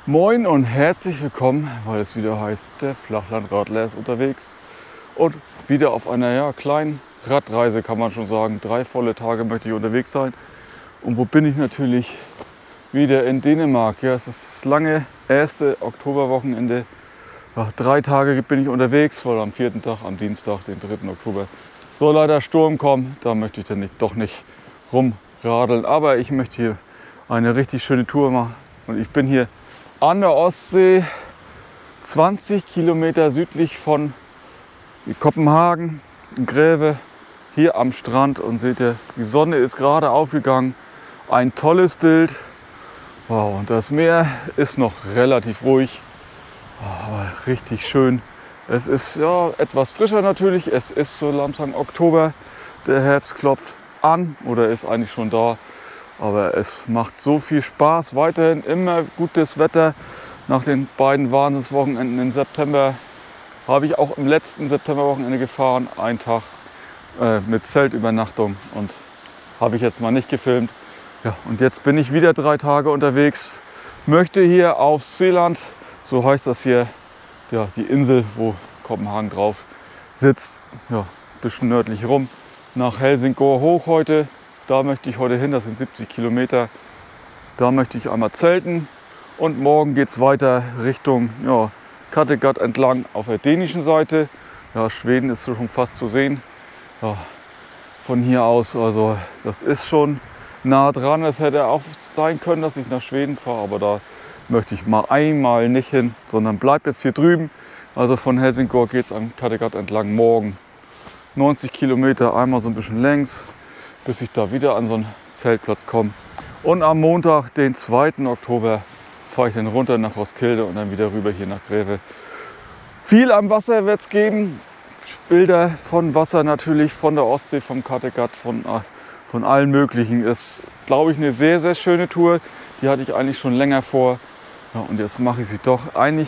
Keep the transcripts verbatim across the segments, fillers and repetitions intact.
Moin und herzlich willkommen, weil es wieder heißt, der Flachlandradler ist unterwegs und wieder auf einer ja, kleinen Radreise, kann man schon sagen. Drei volle Tage möchte ich unterwegs sein. Und wo bin ich? Natürlich wieder in Dänemark. Ja, es ist das lange erste Oktoberwochenende. Ja, drei Tage bin ich unterwegs, weil am vierten Tag, am Dienstag, den dritten Oktober, soll leider Sturm kommen. Da möchte ich dann nicht, doch nicht rumradeln. Aber ich möchte hier eine richtig schöne Tour machen. Und ich bin hier an der Ostsee, zwanzig Kilometer südlich von Kopenhagen, in Greve, hier am Strand. Und seht ihr, die Sonne ist gerade aufgegangen. Ein tolles Bild. Wow, und das Meer ist noch relativ ruhig, aber richtig schön. Es ist ja etwas frischer natürlich. Es ist so langsam Oktober. Der Herbst klopft an oder ist eigentlich schon da. Aber es macht so viel Spaß. Weiterhin immer gutes Wetter. Nach den beiden Wahnsinnswochenenden im September habe ich auch im letzten Septemberwochenende gefahren. Einen Tag äh, mit Zeltübernachtung und habe ich jetzt mal nicht gefilmt. Ja, und jetzt bin ich wieder drei Tage unterwegs. Möchte hier auf Seeland, so heißt das hier, ja, die Insel, wo Kopenhagen drauf sitzt, ja, ein bisschen nördlich rum, nach Helsingør hoch heute. Da möchte ich heute hin, das sind siebzig Kilometer. Da möchte ich einmal zelten und morgen geht es weiter Richtung ja, Kattegat entlang auf der dänischen Seite. Ja, Schweden ist schon fast zu sehen. Ja, von hier aus, also das ist schon nah dran. Es hätte auch sein können, dass ich nach Schweden fahre, aber da möchte ich mal einmal nicht hin, sondern bleibt jetzt hier drüben. Also von Helsingør geht es am Kattegat entlang morgen. neunzig Kilometer, einmal so ein bisschen längs, bis ich da wieder an so einen Zeltplatz komme. Und am Montag, den zweiten Oktober, fahre ich dann runter nach Roskilde und dann wieder rüber hier nach Greve. Viel am Wasser wird es geben. Bilder von Wasser natürlich, von der Ostsee, vom Kattegat, von, von allen möglichen. Ist, glaube ich, eine sehr, sehr schöne Tour. Die hatte ich eigentlich schon länger vor. Ja, und jetzt mache ich sie doch. Eigentlich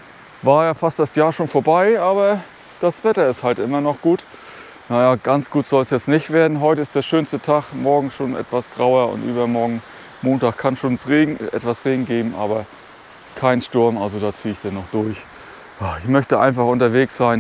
war ja fast das Jahr schon vorbei, aber das Wetter ist halt immer noch gut. Naja, ganz gut soll es jetzt nicht werden. Heute ist der schönste Tag, morgen schon etwas grauer und übermorgen Montag kann schon Regen, etwas Regen geben, aber kein Sturm, also da ziehe ich dann noch durch. Ich möchte einfach unterwegs sein.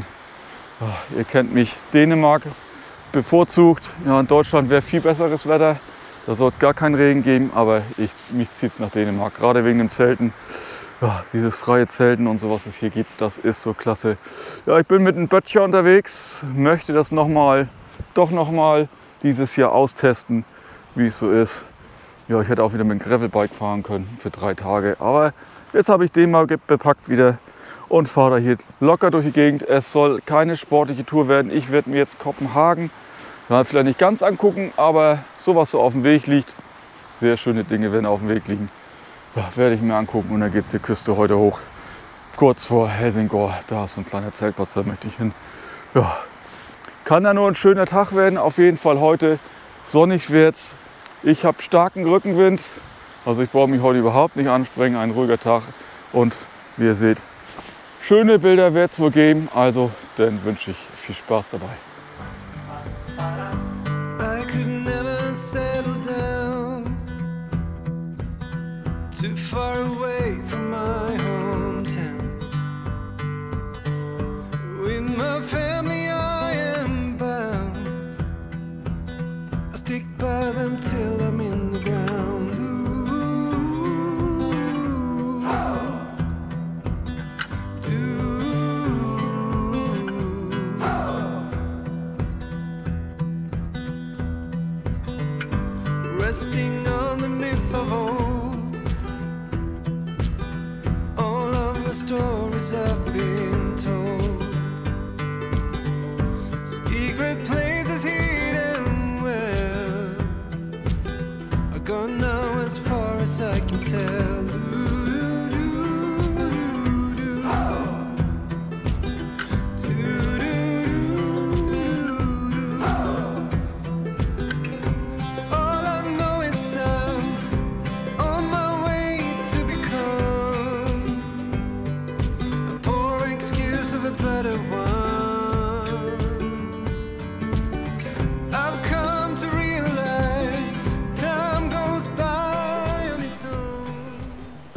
Ihr kennt mich, Dänemark bevorzugt. Ja, in Deutschland wäre viel besseres Wetter, da soll es gar keinen Regen geben, aber ich, mich zieht es nach Dänemark, gerade wegen dem Zelten. Ja, dieses freie Zelten und so, was es hier gibt, das ist so klasse. Ja, ich bin mit einem Böttcher unterwegs, möchte das noch mal, doch noch mal dieses Jahr austesten, wie es so ist. Ja, ich hätte auch wieder mit dem Gravelbike fahren können für drei Tage, aber jetzt habe ich den mal bepackt wieder und fahre da hier locker durch die Gegend. Es soll keine sportliche Tour werden. Ich werde mir jetzt Kopenhagen ja, vielleicht nicht ganz angucken, aber so was so auf dem Weg liegt, sehr schöne Dinge werden auf dem Weg liegen. Ja, werde ich mir angucken und dann geht es die Küste heute hoch. Kurz vor Helsingør, da ist so ein kleiner Zeltplatz, da möchte ich hin. Ja, kann da nur ein schöner Tag werden, auf jeden Fall heute. Sonnig wird's. Ich habe starken Rückenwind, also ich brauche mich heute überhaupt nicht anstrengen, ein ruhiger Tag. Und wie ihr seht, schöne Bilder wird es wohl geben, also dann wünsche ich viel Spaß dabei. Too far away from my hometown. With my family I am bound. I stick by them till I'm in the ground. Ooh. Ooh. Resting on the myth of old. Stories I've been told, secret places hidden well, are gone now as far as I can tell.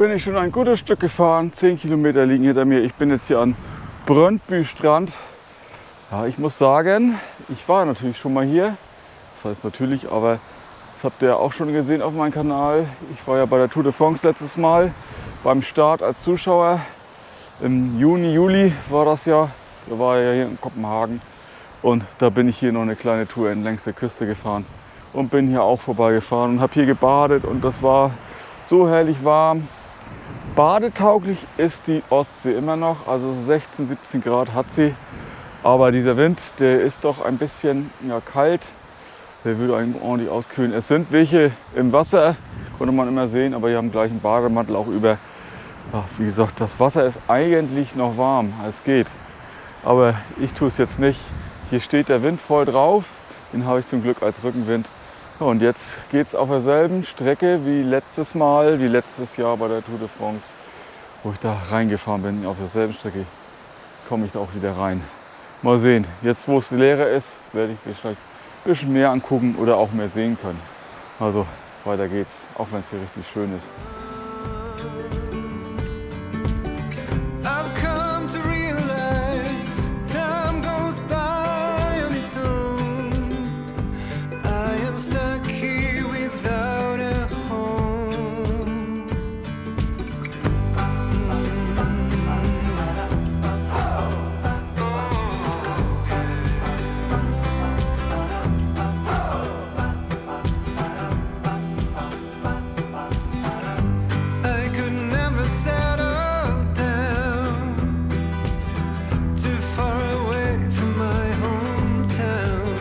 bin ich schon ein gutes Stück gefahren. zehn Kilometer liegen hinter mir. Ich bin jetzt hier an Brøndby-Strand. Ja, ich muss sagen, ich war natürlich schon mal hier. Das heißt natürlich, aber das habt ihr ja auch schon gesehen auf meinem Kanal. Ich war ja bei der Tour de France letztes Mal beim Start als Zuschauer. Im Juni, Juli war das ja. Da war ich ja hier in Kopenhagen. Und da bin ich hier noch eine kleine Tour entlang der Küste gefahren. Und bin hier auch vorbeigefahren und habe hier gebadet. Und das war so herrlich warm. Badetauglich ist die Ostsee immer noch. Also sechzehn, siebzehn Grad hat sie. Aber dieser Wind, der ist doch ein bisschen ja, kalt. Der würde einen ordentlich auskühlen. Es sind welche im Wasser, konnte man immer sehen, aber die haben gleich einen Bademantel auch über. Ach, wie gesagt, das Wasser ist eigentlich noch warm, es geht. Aber ich tue es jetzt nicht. Hier steht der Wind voll drauf. Den habe ich zum Glück als Rückenwind. Ja, und jetzt geht es auf derselben Strecke wie letztes Mal, wie letztes Jahr bei der Tour de France, wo ich da reingefahren bin. Auf derselben Strecke komme ich da auch wieder rein. Mal sehen. Jetzt, wo es leerer ist, werde ich vielleicht ein bisschen mehr angucken oder auch mehr sehen können. Also weiter geht's, auch wenn es hier richtig schön ist. I've come to realize time goes by on its own. I am stuck here without a home. I could never settle down too far away from my hometown.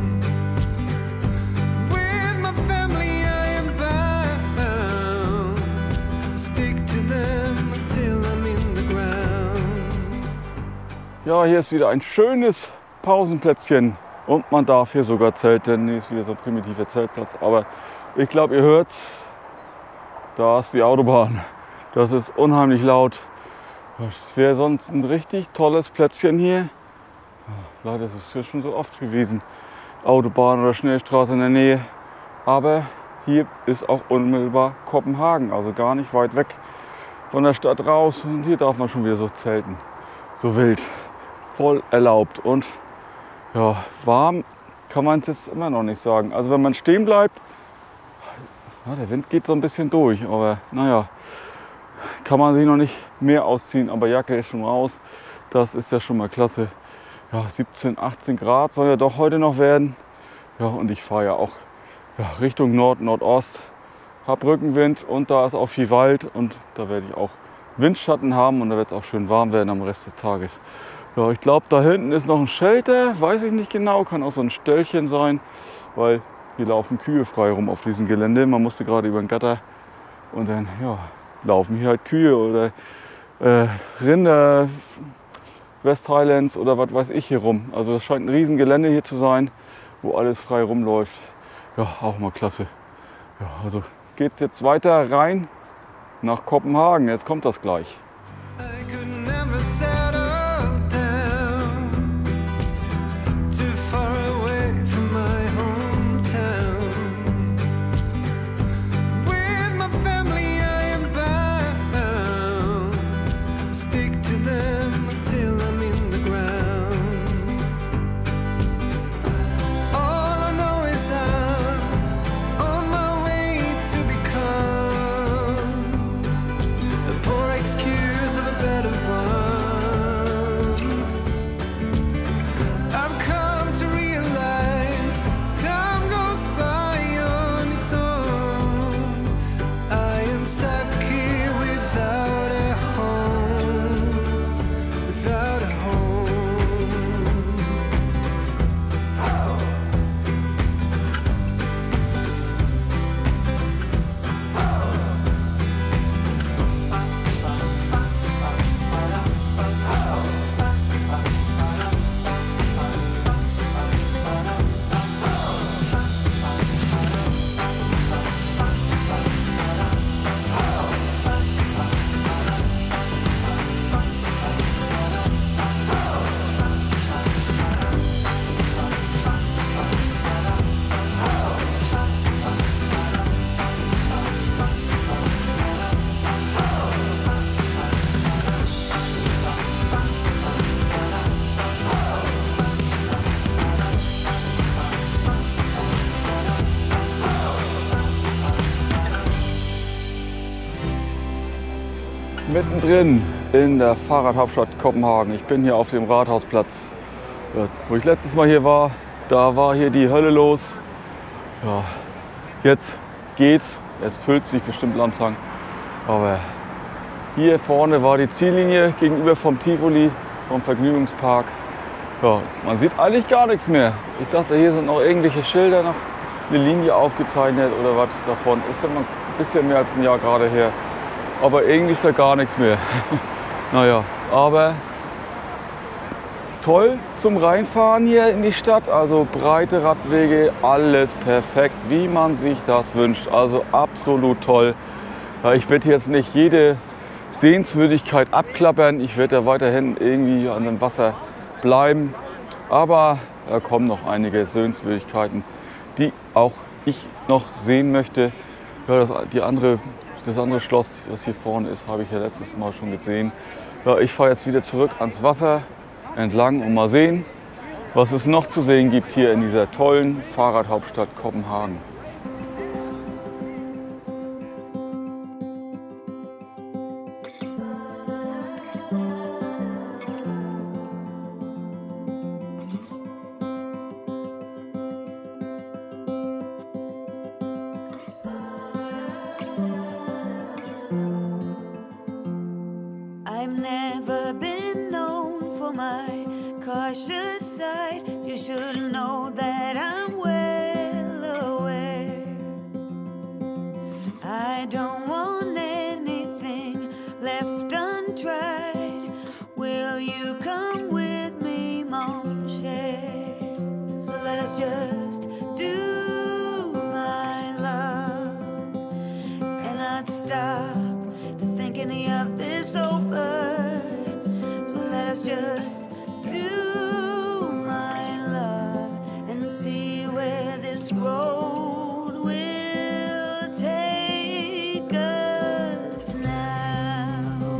With my family I am bound. Stick to them until I'm in the ground. Ja, hier ist wieder ein schönes Pausenplätzchen und man darf hier sogar zelten. Hier ist wieder so ein primitiver Zeltplatz, aber ich glaube, ihr hört's. Da ist die Autobahn. Das ist unheimlich laut. Es wäre sonst ein richtig tolles Plätzchen hier. Leider ist es hier schon so oft gewesen. Autobahn oder Schnellstraße in der Nähe. Aber hier ist auch unmittelbar Kopenhagen, also gar nicht weit weg von der Stadt raus. Und hier darf man schon wieder so zelten. So wild. Voll erlaubt. Und ja, warm kann man es jetzt immer noch nicht sagen. Also wenn man stehen bleibt, ja, der Wind geht so ein bisschen durch, aber naja, kann man sich noch nicht mehr ausziehen, aber Jacke ist schon raus, das ist ja schon mal klasse. Ja, siebzehn, achtzehn Grad soll ja doch heute noch werden. Ja, und ich fahre ja auch ja, Richtung Nord, Nordost, habe Rückenwind und da ist auch viel Wald und da werde ich auch Windschatten haben und da wird es auch schön warm werden am Rest des Tages. Ja, ich glaube, da hinten ist noch ein Shelter, weiß ich nicht genau, kann auch so ein Ställchen sein, weil hier laufen Kühe frei rum auf diesem Gelände. Man musste gerade über den Gatter und dann ja, laufen hier halt Kühe oder äh, Rinder, West Highlands oder was weiß ich hier rum. Also es scheint ein riesen Gelände hier zu sein, wo alles frei rumläuft. Ja, auch mal klasse. Ja, also geht es jetzt weiter rein nach Kopenhagen. Jetzt kommt das gleich. I could never settle down too far away from my hometown. With my family I am bound. Stick to them until I'm in the ground. All I know is I'm on my way to become a poor excuse. mittendrin in der Fahrradhauptstadt Kopenhagen. Ich bin hier auf dem Rathausplatz. Wo ich letztes Mal hier war, da war hier die Hölle los. Ja, jetzt geht's. Jetzt füllt sich bestimmt langsam. Aber hier vorne war die Ziellinie gegenüber vom Tivoli, vom Vergnügungspark. Ja, man sieht eigentlich gar nichts mehr. Ich dachte, hier sind noch irgendwelche Schilder, noch eine Linie aufgezeichnet oder was davon. Ist ja mal ein bisschen mehr als ein Jahr gerade her. Aber irgendwie ist da gar nichts mehr. Naja, aber toll zum Reinfahren hier in die Stadt. Also breite Radwege, alles perfekt, wie man sich das wünscht. Also absolut toll. Ich werde jetzt nicht jede Sehenswürdigkeit abklappern. Ich werde ja weiterhin irgendwie an dem Wasser bleiben. Aber da kommen noch einige Sehenswürdigkeiten, die auch ich noch sehen möchte. Ja, das, die andere, das andere Schloss, das hier vorne ist, habe ich ja letztes Mal schon gesehen. Ja, ich fahre jetzt wieder zurück ans Wasser entlang und mal sehen, was es noch zu sehen gibt hier in dieser tollen Fahrradhauptstadt Kopenhagen. I've never been known for my cautious side. You should know that I'm well aware. I don't want anything left untried. Will you come with me, mon cher? So let us just do my love and not stop to think any of this over. So let us just do my love and see where this road will take us now.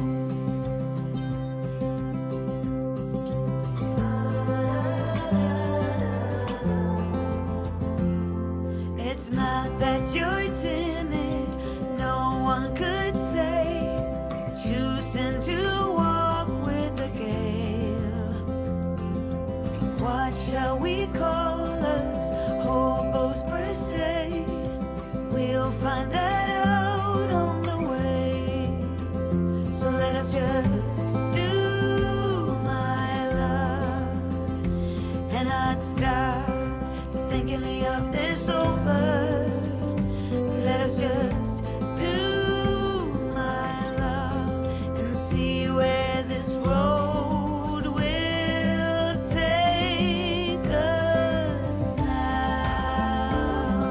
It's not that you're timid, no one could say. Choosing to walk with the gale. What shall we call us? Hobos per se. We'll find that out on the way. So let us just do my love and not stop to think any of this over. Let us just do my love and see where this road will take us now.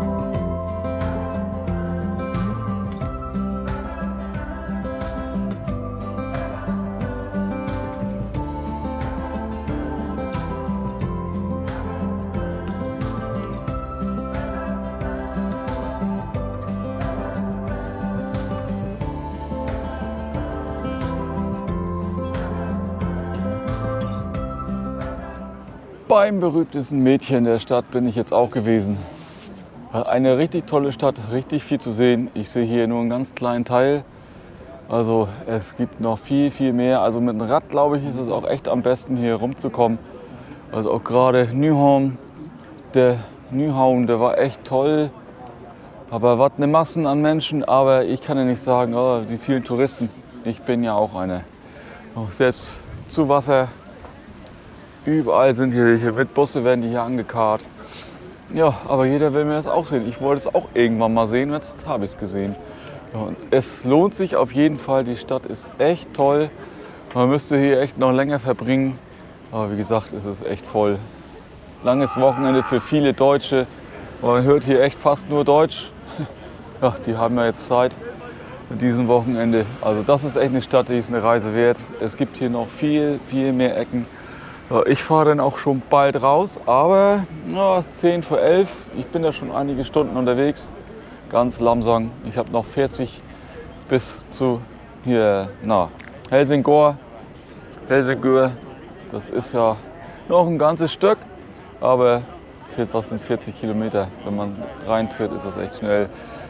Beim berühmtesten Mädchen der Stadt bin ich jetzt auch gewesen. Eine richtig tolle Stadt, richtig viel zu sehen. Ich sehe hier nur einen ganz kleinen Teil. Also es gibt noch viel, viel mehr. Also mit dem Rad, glaube ich, ist es auch echt am besten, hier rumzukommen. Also auch gerade Nyhavn, der Nyhavn, der war echt toll. Aber was eine Massen an Menschen, aber ich kann ja nicht sagen, oh, die vielen Touristen. Ich bin ja auch einer. Auch selbst zu Wasser. Überall sind hier welche, mit Busse werden die hier angekarrt. Ja, aber jeder will mir das auch sehen. Ich wollte es auch irgendwann mal sehen, jetzt habe ich es gesehen. Ja, und es lohnt sich auf jeden Fall, die Stadt ist echt toll. Man müsste hier echt noch länger verbringen. Aber wie gesagt, es ist echt voll. Langes Wochenende für viele Deutsche. Man hört hier echt fast nur Deutsch. Ja, die haben ja jetzt Zeit an diesem Wochenende. Also das ist echt eine Stadt, die ist eine Reise wert. Es gibt hier noch viel, viel mehr Ecken. Ich fahre dann auch schon bald raus, aber ja, zehn vor elf. Ich bin ja schon einige Stunden unterwegs, ganz langsam. Ich habe noch vierzig bis zu hier, na, Helsingør. Helsingør, das ist ja noch ein ganzes Stück, aber was sind vierzig Kilometer? Wenn man reintritt, ist das echt schnell.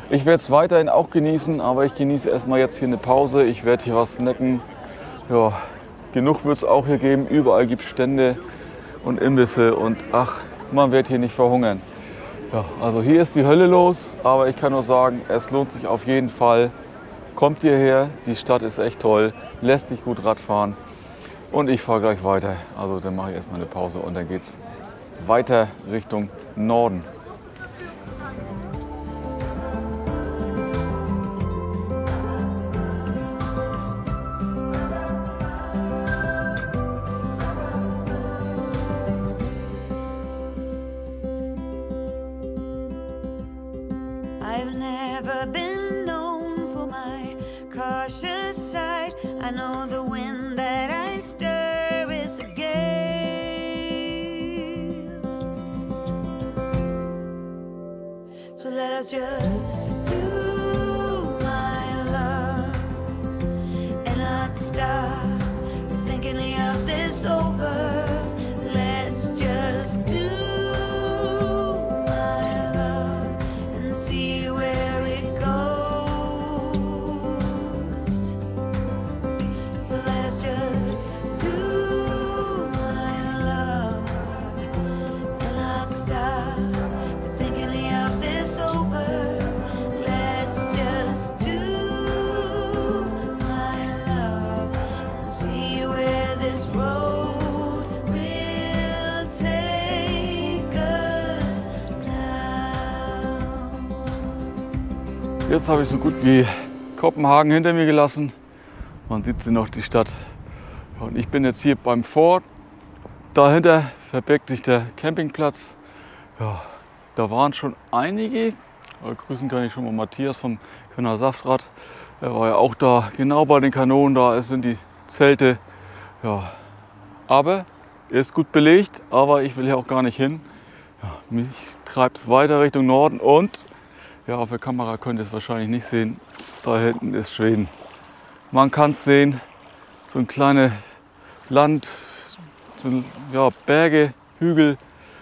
Ich werde es weiterhin auch genießen, aber ich genieße erstmal jetzt hier eine Pause. Ich werde hier was snacken. Ja, genug wird es auch hier geben. Überall gibt es Stände und Imbisse und ach, man wird hier nicht verhungern. Ja, also hier ist die Hölle los, aber ich kann nur sagen, es lohnt sich auf jeden Fall. Kommt hierher, die Stadt ist echt toll, lässt sich gut Rad fahren und ich fahre gleich weiter. Also dann mache ich erstmal eine Pause und dann geht es weiter Richtung Norden. I've never been known for my cautious side. I know the wind that I stir is a gale. So let us just do my love and not stop thinking of this over. Let's just do Jetzt habe ich so gut wie Kopenhagen hinter mir gelassen. Man sieht sie noch, die Stadt. Und ich bin jetzt hier beim Fort. Dahinter verbirgt sich der Campingplatz. Ja, da waren schon einige. Aber grüßen kann ich schon mal Matthias vom Kölner Saftrad. Er war ja auch da, genau bei den Kanonen. Da sind die Zelte. Ja, aber er ist gut belegt. Aber ich will hier auch gar nicht hin. Ja, mich treibt es weiter Richtung Norden und ja, auf der Kamera könnt ihr es wahrscheinlich nicht sehen. Da hinten ist Schweden. Man kann es sehen, so ein kleines Land, so, ja, Berge, Hügel,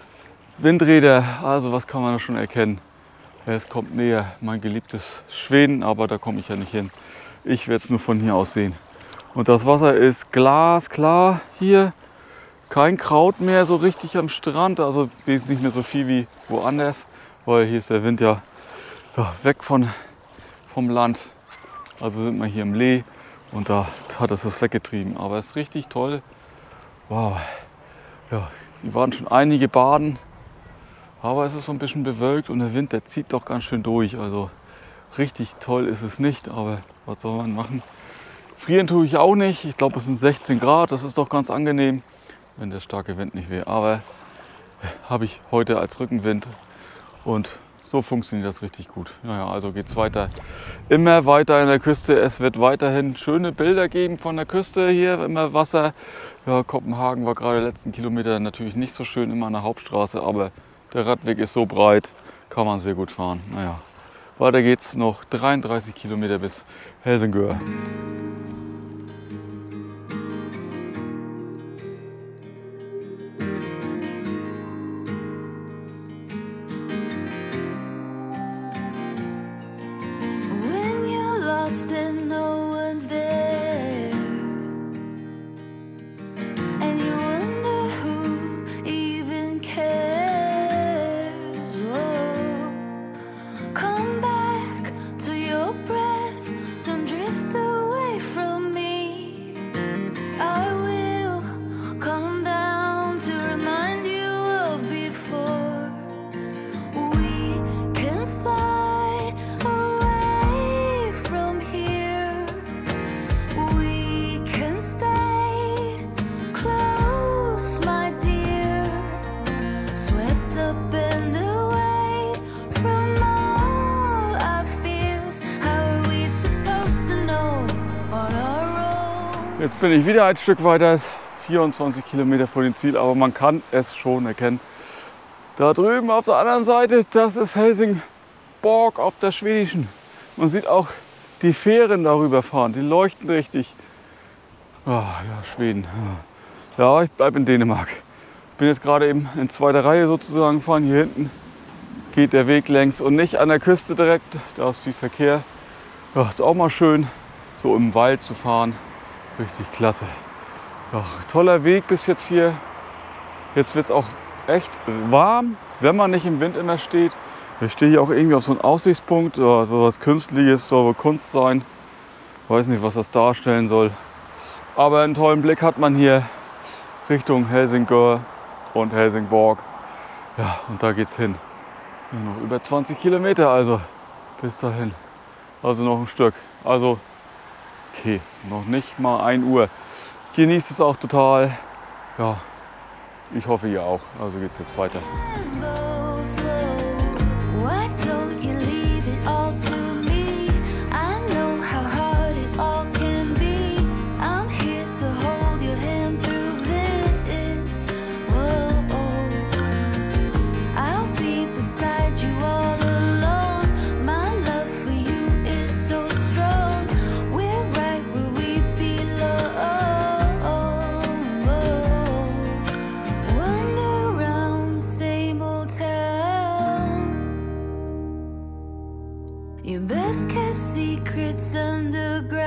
Windräder, also was kann man da schon erkennen. Es kommt näher, mein geliebtes Schweden, aber da komme ich ja nicht hin. Ich werde es nur von hier aus sehen. Und das Wasser ist glasklar hier. Kein Kraut mehr so richtig am Strand, also wesentlich nicht mehr so viel wie woanders, weil hier ist der Wind ja Ja, weg von, vom Land. Also sind wir hier im Lee und da hat es das weggetrieben. Aber es ist richtig toll. Wow. Ja, hier waren schon einige baden. Aber es ist so ein bisschen bewölkt und der Wind, der zieht doch ganz schön durch. Also richtig toll ist es nicht, aber was soll man machen? Frieren tue ich auch nicht. Ich glaube, es sind sechzehn Grad. Das ist doch ganz angenehm, wenn der starke Wind nicht wäre. Aber habe ich heute als Rückenwind und so funktioniert das richtig gut. Naja, also geht es weiter. Immer weiter in der Küste. Es wird weiterhin schöne Bilder geben von der Küste hier, immer Wasser. Ja, Kopenhagen war gerade letzten Kilometer natürlich nicht so schön, immer an der Hauptstraße, aber der Radweg ist so breit, kann man sehr gut fahren. Naja, weiter geht's noch dreiunddreißig Kilometer bis Helsingør. Jetzt bin ich wieder ein Stück weiter, vierundzwanzig Kilometer vor dem Ziel, aber man kann es schon erkennen. Da drüben auf der anderen Seite, das ist Helsingborg auf der schwedischen. Man sieht auch die Fähren darüber fahren, die leuchten richtig. Oh, ja, Schweden. Ja, ich bleibe in Dänemark. Bin jetzt gerade eben in zweiter Reihe sozusagen gefahren. Hier hinten geht der Weg längs und nicht an der Küste direkt. Da ist viel Verkehr. Ja, ist auch mal schön, so im Wald zu fahren. Richtig klasse. Ja, toller Weg bis jetzt hier. Jetzt wird es auch echt warm, wenn man nicht im Wind immer steht. Ich stehe hier auch irgendwie auf so einem Aussichtspunkt. Ja, so was Künstliches, soll wohl Kunst sein. Weiß nicht, was das darstellen soll. Aber einen tollen Blick hat man hier Richtung Helsingør und Helsingborg. Ja, und da geht's hin. Ja, noch über zwanzig Kilometer also bis dahin. Also noch ein Stück. Also okay, ist noch nicht mal ein Uhr. Ich genieße es auch total. Ja, ich hoffe ihr auch. Also geht's jetzt weiter. Your best kept secrets underground.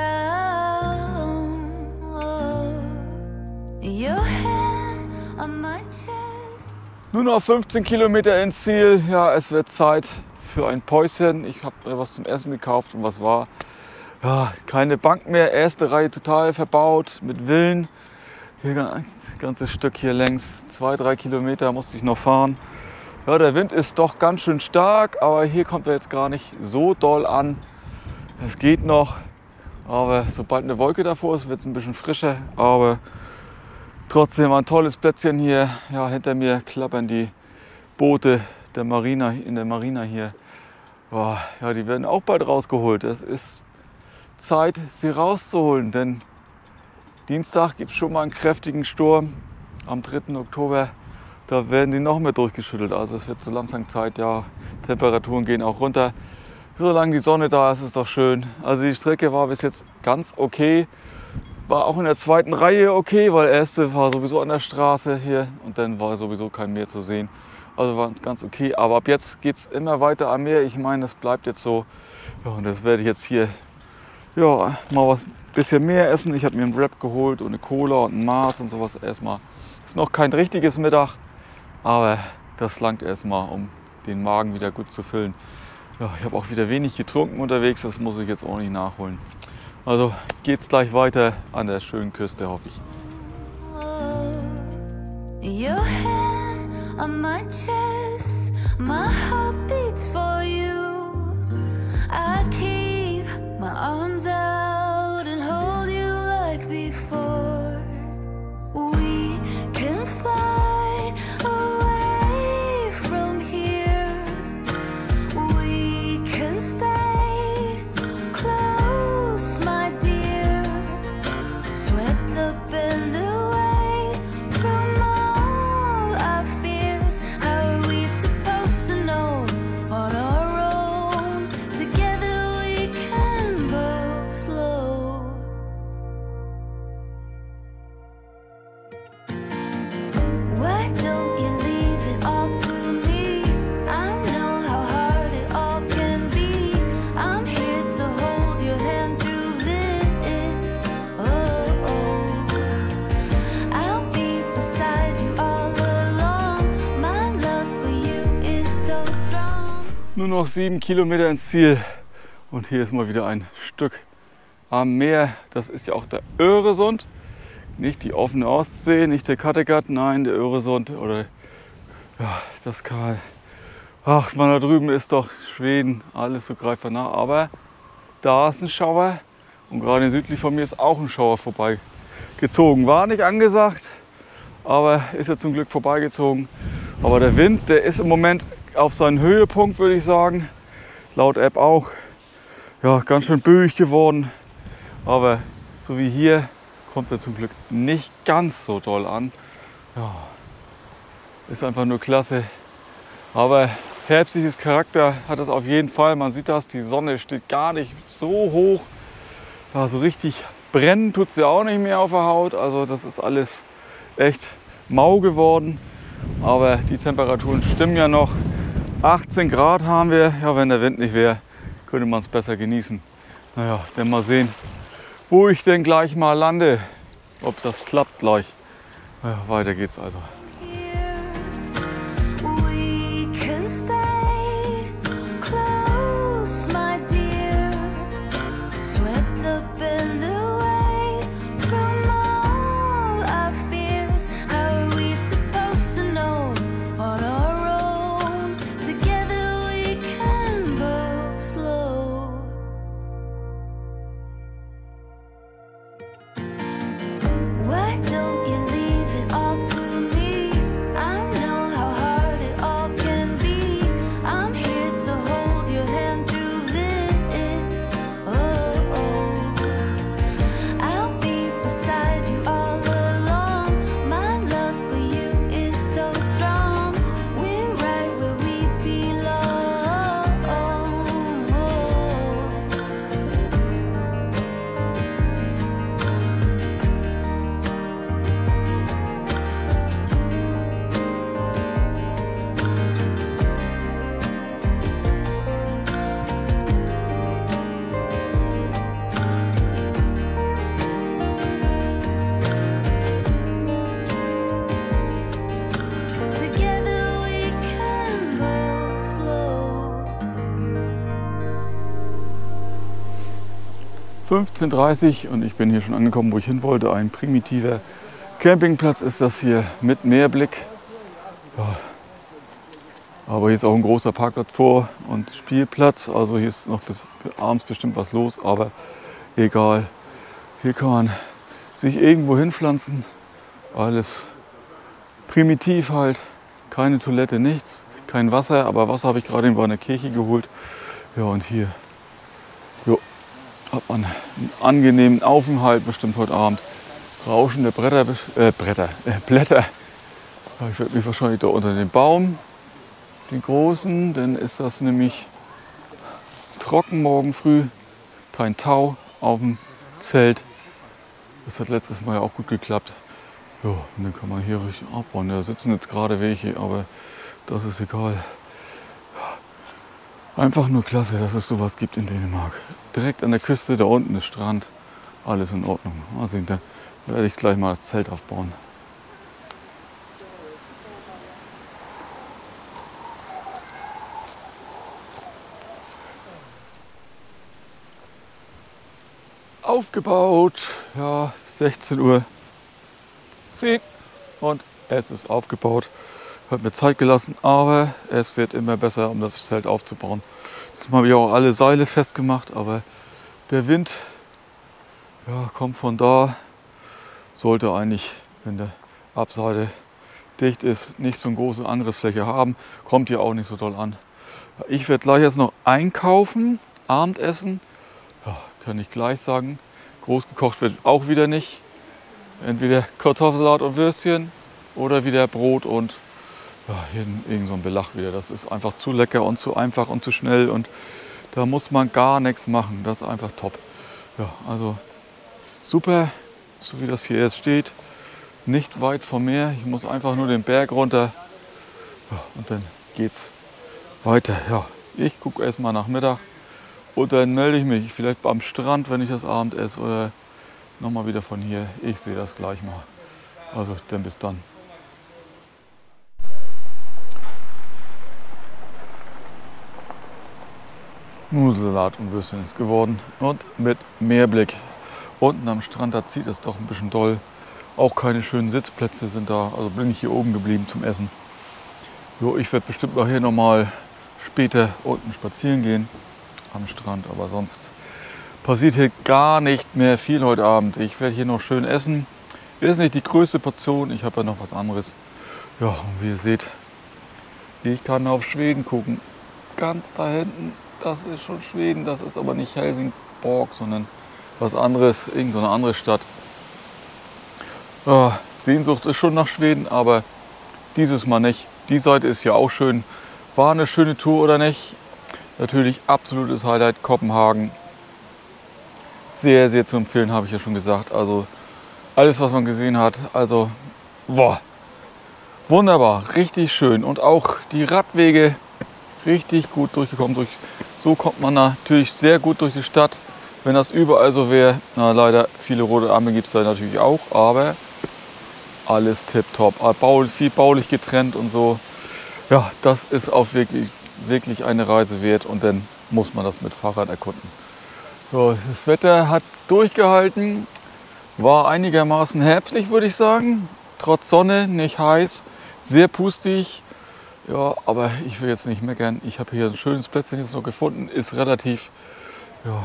Oh, your hand on my chest. Nur noch fünfzehn Kilometer ins Ziel. Ja, es wird Zeit für ein Päuschen. Ich habe mir was zum Essen gekauft und was war? Ja, keine Bank mehr. Erste Reihe total verbaut mit Villen. Hier ein ganzes Stück hier längs. Zwei, drei Kilometer musste ich noch fahren. Ja, der Wind ist doch ganz schön stark, aber hier kommt er jetzt gar nicht so doll an. Es geht noch, aber sobald eine Wolke davor ist, wird es ein bisschen frischer. Aber trotzdem ein tolles Plätzchen hier. Ja, hinter mir klappern die Boote der Marina, in der Marina hier. Oh, ja, die werden auch bald rausgeholt. Es ist Zeit, sie rauszuholen, denn Dienstag gibt es schon mal einen kräftigen Sturm am dritten Oktober. Da werden die noch mehr durchgeschüttelt. Also es wird so langsam Zeit, ja, Temperaturen gehen auch runter. Solange die Sonne da ist, ist es doch schön. Also die Strecke war bis jetzt ganz okay. War auch in der zweiten Reihe okay, weil erste war sowieso an der Straße hier und dann war sowieso kein Meer zu sehen. Also war es ganz okay. Aber ab jetzt geht es immer weiter am Meer. Ich meine, das bleibt jetzt so. Ja, und das werde ich jetzt hier ja, mal was bisschen mehr essen. Ich habe mir einen Wrap geholt und eine Cola und ein Mars und sowas erstmal. Ist noch kein richtiges Mittag. Aber das langt erstmal, um den Magen wieder gut zu füllen. Ja, ich habe auch wieder wenig getrunken unterwegs, das muss ich jetzt auch nicht nachholen. Also geht's gleich weiter an der schönen Küste, hoffe ich. Your hand on my chest, my heart beats for you. I keep my arms out and hold you like before. We can fly away from here. We can stay close, my dear. Swept up and away from all our fears. How are we supposed to know on our own? Together we can go slow. Why don't you leave it all to me? I know how hard it all can be. I'm here to hold your hand through this. Oh, oh. I'll be beside you all along. My love for you is so strong. Nur noch sieben Kilometer ins Ziel und hier ist mal wieder ein Stück am Meer. Das ist ja auch der Öresund, nicht die offene Ostsee, nicht der Kattegat, nein, der Öresund oder ja, das kann. Ach, man, da drüben ist doch Schweden, alles so greifbar nah, aber da ist ein Schauer und gerade südlich von mir ist auch ein Schauer vorbeigezogen. War nicht angesagt, aber ist ja zum Glück vorbeigezogen. Aber der Wind, der ist im Moment auf seinen Höhepunkt, würde ich sagen. Laut App auch. Ja, ganz schön böig geworden. Aber so wie hier kommt er zum Glück nicht ganz so doll an. Ja, ist einfach nur klasse. Aber herbstliches Charakter hat es auf jeden Fall. Man sieht das, die Sonne steht gar nicht so hoch. Ja, so richtig brennen tut sie auch nicht mehr auf der Haut. Also das ist alles echt mau geworden. Aber die Temperaturen stimmen ja noch. achtzehn Grad haben wir. Ja, wenn der Wind nicht wäre, könnte man es besser genießen. Naja, dann mal sehen, wo ich denn gleich mal lande. Ob das klappt gleich. Ja, weiter geht's also. We can stay close, my dear. Swept up and away from all our fears. How are we supposed to know on our own? Together we can go slow. Why don't you leave it all to me? I know how hard it all can be. I'm here to hold your hand through this. Oh, oh. I'll be beside you all along. My love for you is so strong. We're right where we belong. Together we can go slow. fünfzehn Uhr dreißig und ich bin hier schon angekommen, wo ich hin wollte. Ein primitiver Campingplatz ist das hier mit Meerblick. Ja. Aber hier ist auch ein großer Parkplatz vor und Spielplatz. Also hier ist noch bis abends bestimmt was los, aber egal. Hier kann man sich irgendwo hinpflanzen. Alles primitiv halt. Keine Toilette, nichts. Kein Wasser, aber Wasser habe ich gerade in einer Kirche geholt. Ja, und hier jo, hat man einen angenehmen Aufenthalt bestimmt heute Abend. Rauschende Bretter, äh, Bretter, äh, Blätter. Ja, ich werde mich wahrscheinlich da unter den Baum, den großen, dann ist das nämlich trocken morgen früh. Kein Tau auf dem Zelt. Das hat letztes Mal ja auch gut geklappt. Ja, und dann kann man hier richtig abbauen. Da sitzen jetzt gerade welche, aber das ist egal. Einfach nur klasse, dass es sowas gibt in Dänemark. Direkt an der Küste, da unten ist Strand. Alles in Ordnung. Mal sehen, da werde ich gleich mal das Zelt aufbauen. Aufgebaut, ja, sechzehn Uhr zehn und es ist aufgebaut. Hat mir Zeit gelassen, aber es wird immer besser, um das Zelt aufzubauen. Jetzt habe ich auch alle Seile festgemacht, aber der Wind ja, kommt von da. Sollte eigentlich, wenn der Abseite dicht ist, nicht so eine große Angriffsfläche haben. Kommt hier auch nicht so doll an. Ich werde gleich jetzt noch einkaufen, Abendessen. Ja, kann ich gleich sagen. Groß gekocht wird auch wieder nicht. Entweder Kartoffelsalat und Würstchen oder wieder Brot und ja, hier irgend so ein Belag wieder. Das ist einfach zu lecker und zu einfach und zu schnell und da muss man gar nichts machen. Das ist einfach top. Ja, also super, so wie das hier jetzt steht. Nicht weit vom Meer. Ich muss einfach nur den Berg runter ja, und dann geht's weiter. Ja, ich gucke erst mal nach Mittag und dann melde ich mich vielleicht am Strand, wenn ich das Abend esse oder nochmal wieder von hier. Ich sehe das gleich mal. Also dann bis dann. Nudelsalat und Würstchen ist geworden und mit Meerblick. Unten am Strand, da zieht es doch ein bisschen doll. Auch keine schönen Sitzplätze sind da, also bin ich hier oben geblieben zum Essen. Jo, ich werde bestimmt nachher noch mal später unten spazieren gehen am Strand, aber sonst passiert hier gar nicht mehr viel heute Abend. Ich werde hier noch schön essen. Ist nicht die größte Portion, ich habe ja noch was anderes. Ja, und wie ihr seht, ich kann auf Schweden gucken. Ganz da hinten, das ist schon Schweden, das ist aber nicht Helsingborg, sondern was anderes, irgend so eine andere Stadt. Ja, Sehnsucht ist schon nach Schweden, aber dieses Mal nicht. Die Seite ist ja auch schön. War eine schöne Tour oder nicht? Natürlich absolutes Highlight Kopenhagen. Sehr, sehr zu empfehlen, habe ich ja schon gesagt. Also alles, was man gesehen hat, also boah, wunderbar, richtig schön. Und auch die Radwege richtig gut durchgekommen. Durch, so kommt man natürlich sehr gut durch die Stadt. Wenn das überall so wäre, na leider, viele rote Ampeln gibt es da natürlich auch, aber alles tipptopp. Bau, viel baulich getrennt und so. Ja, das ist auch wirklich, wirklich eine Reise wert und dann muss man das mit Fahrrad erkunden. So, das Wetter hat durchgehalten, war einigermaßen herbstlich, würde ich sagen. Trotz Sonne, nicht heiß, sehr pustig. Ja, aber ich will jetzt nicht meckern. Ich habe hier ein schönes Plätzchen jetzt noch gefunden. Ist relativ, ja,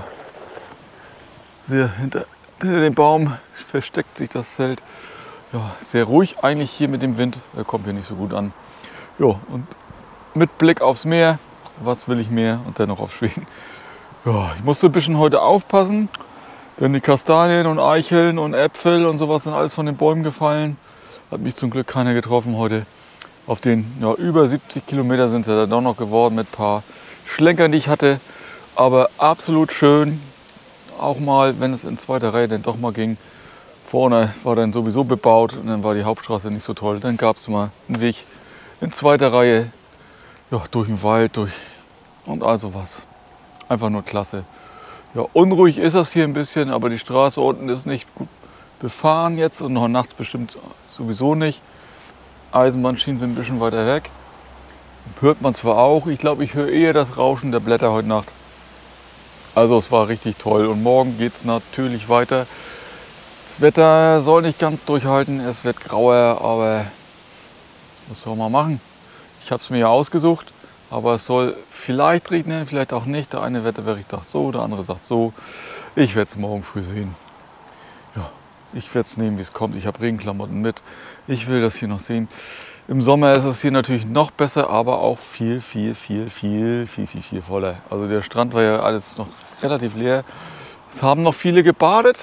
sehr hinter, hinter dem Baum versteckt sich das Zelt. Ja, sehr ruhig eigentlich hier mit dem Wind. Er kommt hier nicht so gut an. Ja, und mit Blick aufs Meer. Was will ich mehr? Und dennoch auf Schweden. Ja, ich musste ein bisschen heute aufpassen, denn die Kastanien und Eicheln und Äpfel und sowas sind alles von den Bäumen gefallen. Hat mich zum Glück keiner getroffen heute. Auf den ja, über siebzig Kilometer sind es ja dann doch noch geworden mit ein paar Schlenkern, die ich hatte. Aber absolut schön. Auch mal, wenn es in zweiter Reihe dann doch mal ging. Vorne war dann sowieso bebaut und dann war die Hauptstraße nicht so toll. Dann gab es mal einen Weg in zweiter Reihe, ja, durch den Wald, durch und also was. Einfach nur klasse. Ja, unruhig ist das hier ein bisschen, aber die Straße unten ist nicht gut befahren jetzt und noch nachts bestimmt sowieso nicht. Eisenbahnschienen sind ein bisschen weiter weg. Hört man zwar auch, ich glaube, ich höre eher das Rauschen der Blätter heute Nacht. Also es war richtig toll und morgen geht es natürlich weiter. Das Wetter soll nicht ganz durchhalten, es wird grauer, aber was soll man machen? Ich habe es mir ja ausgesucht, aber es soll vielleicht regnen, vielleicht auch nicht. Der eine Wetterbericht sagt so, der andere sagt so. Ich werde es morgen früh sehen. Ja, ich werde es nehmen, wie es kommt. Ich habe Regenklamotten mit. Ich will das hier noch sehen. Im Sommer ist es hier natürlich noch besser, aber auch viel, viel, viel, viel, viel, viel, viel voller. Also der Strand war ja alles noch relativ leer. Es haben noch viele gebadet,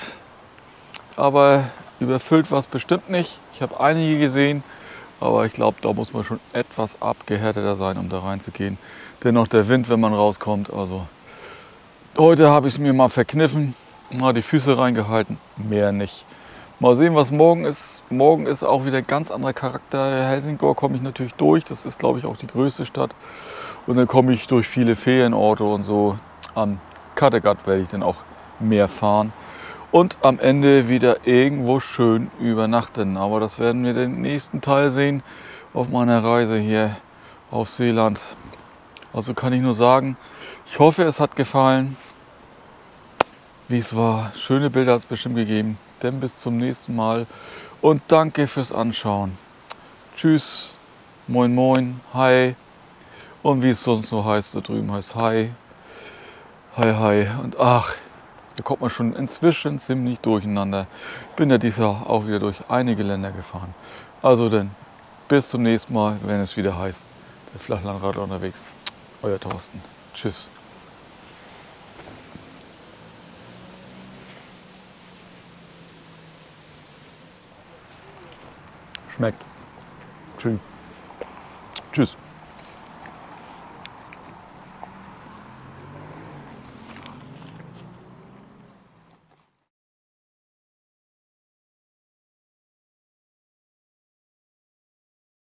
aber überfüllt war es bestimmt nicht. Ich habe einige gesehen, aber ich glaube, da muss man schon etwas abgehärteter sein, um da reinzugehen. Dennoch der Wind, wenn man rauskommt. Also heute habe ich es mir mal verkniffen, mal die Füße reingehalten, mehr nicht. Mal sehen, was morgen ist. Morgen ist auch wieder ein ganz anderer Charakter. Helsingborg komme ich natürlich durch. Das ist, glaube ich, auch die größte Stadt. Und dann komme ich durch viele Ferienorte und so. Am Kattegat werde ich dann auch mehr fahren. Und am Ende wieder irgendwo schön übernachten. Aber das werden wir den nächsten Teil sehen auf meiner Reise hier auf Seeland. Also kann ich nur sagen, ich hoffe, es hat gefallen, wie es war. Schöne Bilder hat es bestimmt gegeben. Dann bis zum nächsten Mal und danke fürs Anschauen. Tschüss, moin moin, hi und wie es sonst so heißt, da drüben heißt hi, hi hi und ach, da kommt man schon inzwischen ziemlich durcheinander. Bin ja dieses Jahr auch wieder durch einige Länder gefahren. Also dann bis zum nächsten Mal, wenn es wieder heißt, der Flachlandradler unterwegs. Euer Thorsten. Tschüss. Schmeckt. Schön. Tschüss.